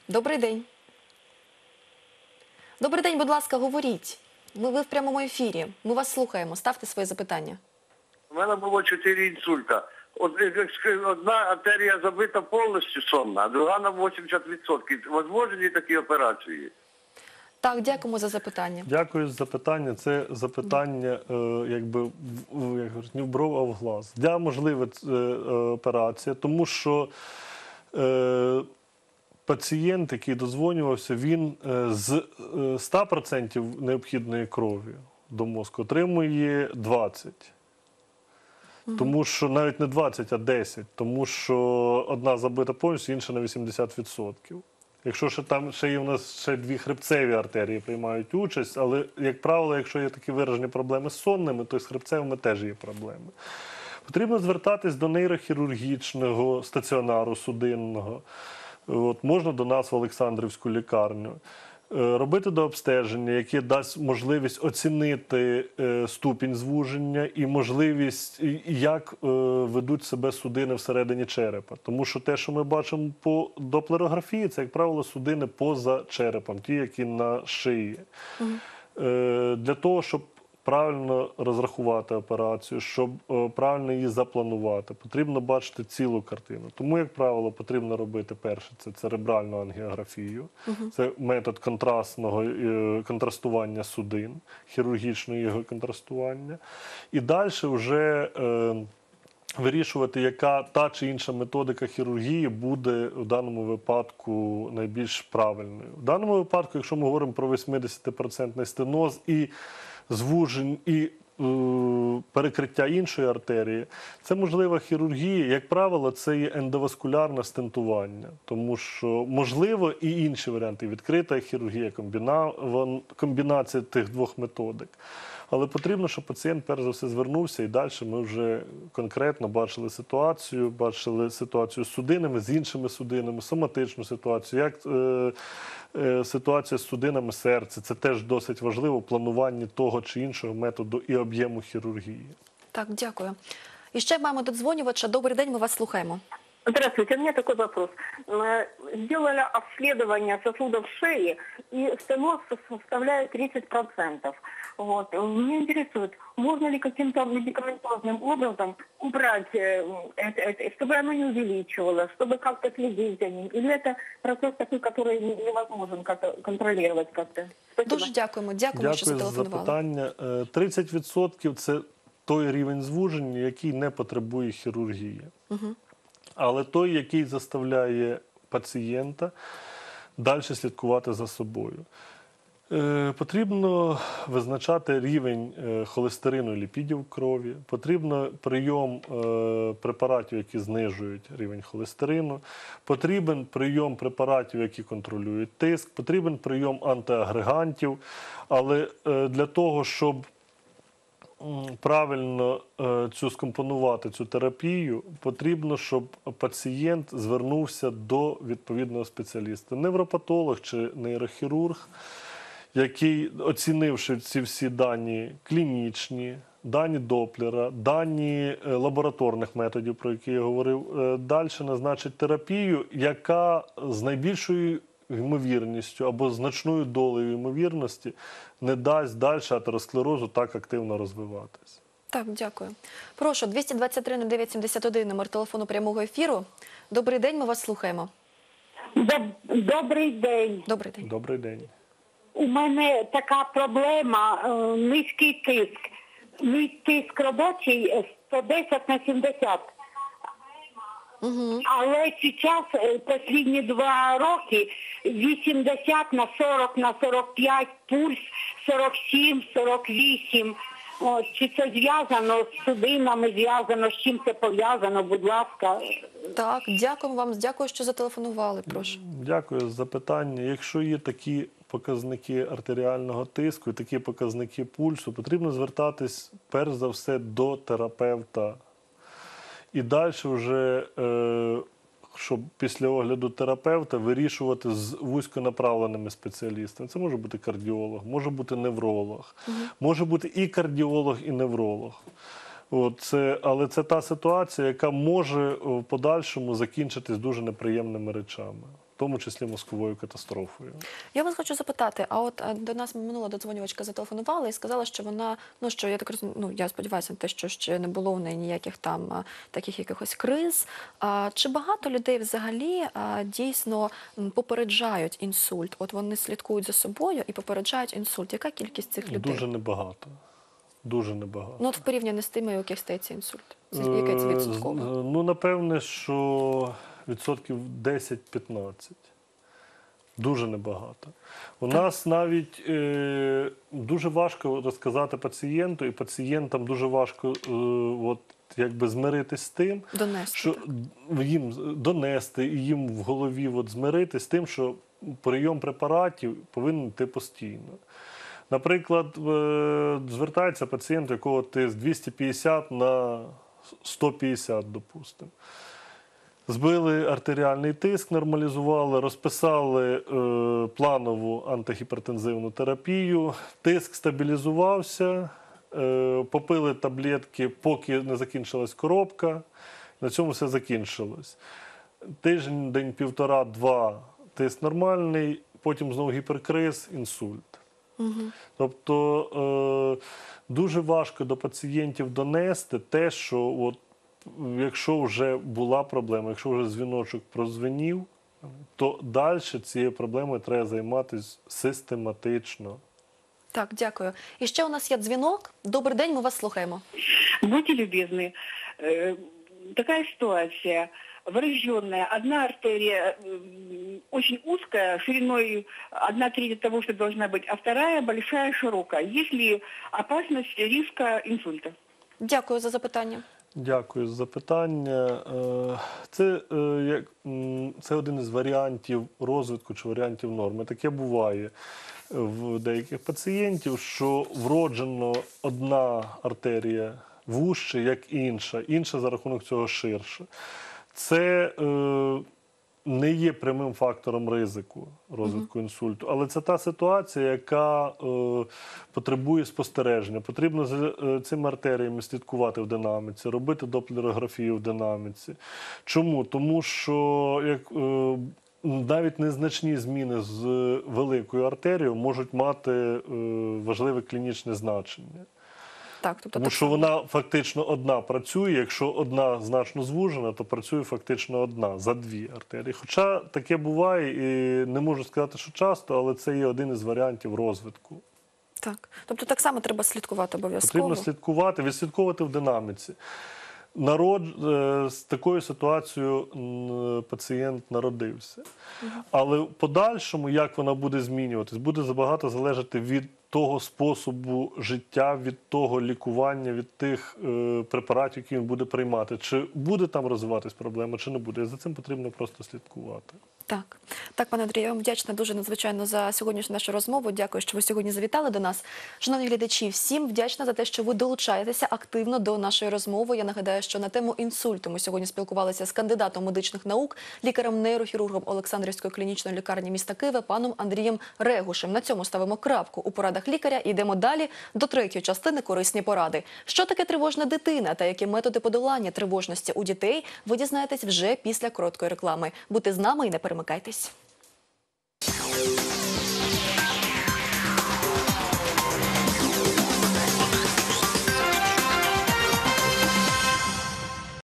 Добрий день. Добрий день, будь ласка, говоріть. Ви в прямому ефірі. Ми вас слухаємо. Ставте свої запитання. У мене було 4 інсульта. Одна артерія забита повністю сонна, а друга на 80%. Возможні такі операції? Так, дякуємо за запитання. Дякую за запитання. Це запитання, якби, як говорять, не в бров, а в глаз. Для можлива операція, тому що пацієнт, який дозвонювався, він з 100% необхідної крові до мозку отримує 20%. Тому що навіть не 20, а 10. Тому що одна забита повністю, інша на 80%. Якщо там ще є у нас ще дві хребцеві артерії приймають участь, але, як правило, якщо є такі виражені проблеми з сонними, то з хребцевими теж є проблеми. Потрібно звертатись до нейрохірургічного стаціонару судинного. Можна до нас в Олександрівську лікарню. Робити дообстеження, яке дасть можливість оцінити ступінь звуження і можливість, як ведуть себе судини всередині черепа. Тому що те, що ми бачимо по доплерографії, це, як правило, судини поза черепом, ті, які на шиї. Для того, щоб правильно розрахувати операцію, щоб правильно її запланувати, потрібно бачити цілу картину. Тому, як правило, потрібно робити перше – це церебральну ангіографію. Це метод контрастування судин, хірургічного його контрастування. І далі вже вирішувати, яка та чи інша методика хірургії буде в даному випадку найбільш правильною. В даному випадку, якщо ми говоримо про 80% стеноз і звужень і перекриття іншої артерії, це можлива хірургія. Як правило, це є ендоваскулярне стентування. Тому що можливо і інші варіанти. Відкрита хірургія, комбінація тих двох методик. Але потрібно, щоб пацієнт перш за все звернувся, і далі ми вже конкретно бачили ситуацію з судинами, з іншими судинами, соматичну ситуацію, як ситуація з судинами серця. Це теж досить важливо в плануванні того чи іншого методу і об'єму хірургії. Так, дякую. І ще маємо додзвонювача. Добрий день, ми вас слухаємо. Здравствуйте, у меня такой вопрос. Сделали обследование сосудов шеи, и стеноз составляет 30%. Вот. Меня интересует, можно ли каким-то медикаментозным образом убрать это, чтобы оно не увеличивалось, чтобы как-то следить за ним? Или это процесс такой, который невозможен контролировать как-то? Спасибо. Дуже дякуємо. Дякуємо, що Дякую за зателефонували. запитання. 30% – це той рівень звуження, який не потребує хірургії. Але той, який заставляє пацієнта далі слідкувати за собою. Потрібно визначати рівень холестерину і ліпідів в крові, потрібно прийом препаратів, які знижують рівень холестерину, потрібен прийом препаратів, які контролюють тиск, потрібен прийом антиагрегантів, але для того, щоб правильно скомпонувати цю терапію, потрібно, щоб пацієнт звернувся до відповідного спеціаліста. Невропатолог чи нейрохірург, який, оцінивши ці всі дані клінічні, дані Доплера, дані лабораторних методів, про які я говорив, далі назначить терапію, яка з найбільшою ймовірністю або значною долею ймовірності не дасть далі атеросклерозу так активно розвиватись. Так, дякую. Прошу, 223-09-71, номер телефону прямого ефіру. Добрий день, ми вас слухаємо. Добрий день. Добрий день. Добрий день. У мене така проблема, низький тиск. Мій тиск робочий 110/70. Але зараз, останні 2 роки, 80/40/45, пульс 47-48. Чи це зв'язано з судинами, зв'язано, з чим це пов'язано, будь ласка. Так, дякуємо вам, дякую, що зателефонували, прошу. Дякую за запитання. Якщо є такі показники артеріального тиску і такі показники пульсу, потрібно звертатись перш за все до терапевта. І далі вже, щоб після огляду терапевта вирішувати з вузьконаправленими спеціалістами. Це може бути кардіолог, може бути невролог, може бути і кардіолог, і невролог. Але це та ситуація, яка може в подальшому закінчитись дуже неприємними речами. тому числі мозковою катастрофою. Я вас хочу запитати, а от до нас минула додзвонювачка зателефонувала і сказала, що вона, ну що я так розумію, ну я сподіваюся на те, що ще не було в неї ніяких там таких якихось криз. Чи багато людей взагалі дійсно попереджають інсульт? От вони слідкують за собою і попереджають інсульт. Яка кількість цих людей? Дуже небагато. Дуже небагато. Ну от в порівнянні з тими, у яких стається інсульт. Яке це відсотково? Ну, напевне, що відсотків 10-15. Дуже небагато. У нас навіть дуже важко розказати пацієнту, і пацієнтам дуже важко от, якби змиритись з тим, Донести, що їм донести, і їм в голові от, змиритись з тим, що прийом препаратів повинен йти постійно. Наприклад, звертається пацієнт, у якого тиск 250 на 150, допустимо. Збили артеріальний тиск, нормалізували, розписали планову антигіпертензивну терапію, тиск стабілізувався, попили таблетки, поки не закінчилась коробка, на цьому все закінчилось. Тиждень, день, півтора, два, тиск нормальний, потім знову гіперкриз, інсульт. Тобто дуже важко до пацієнтів донести те, що от, якщо вже була проблема, якщо вже дзвіночок прозвенів, то далі цією проблемою треба займатися систематично. Так, дякую. І ще у нас є дзвінок. Добрий день, ми вас слухаємо. Будьте любезны, такая ситуация. Врожденная, одна артерия очень узкая, шириной 1/3 того, что должна быть, а вторая большая, широкая. Есть ли опасность риска инсульта? Дякую за запитання. Дякую за запитання. Це один із варіантів розвитку чи варіантів норми. Таке буває в деяких пацієнтів, що вроджено одна артерія вужче, як інша, інша за рахунок цього ширше. Це не є прямим фактором ризику розвитку інсульту, але це та ситуація, яка потребує спостереження. Потрібно за цими артеріями слідкувати в динаміці, робити доплерографію в динаміці. Чому? Тому що навіть незначні зміни з великою артерією можуть мати важливе клінічне значення. Так, тобто Тому що вона фактично одна працює, якщо одна значно звужена, то працює фактично одна за дві артерії. Хоча таке буває, і не можу сказати, що часто, але це є один із варіантів розвитку. Так. Тобто так само треба слідкувати обов'язково? Потрібно слідкувати, відслідковувати в динаміці. З такою ситуацією пацієнт народився. Але в подальшому, як вона буде змінюватись, буде багато залежати від того способу життя, від того лікування, від тих препаратів, які він буде приймати. Чи буде там розвиватись проблема, чи не буде. І за цим потрібно просто слідкувати. Так. Так, пане Андрію, я вам вдячна дуже надзвичайно за сьогоднішню нашу розмову. Дякую, що ви сьогодні завітали до нас. Шановні глядачі, всім вдячна за те, що ви долучаєтеся активно до нашої розмови. Я нагадаю, що на тему інсульту ми сьогодні спілкувалися з кандидатом медичних наук, лікарем-нейрохірургом Олександрівської клінічної лікарні міста Києва, паном Андрієм Регушем. На цьому ставимо крапку у порадах лікаря і йдемо далі до третьої частини «Корисні поради». Що таке тривожна дитина та які методи подолання тривожності у дітей, ви дізнаєтесь вже після короткої реклами. Будьте з нами і не перемикайтесь.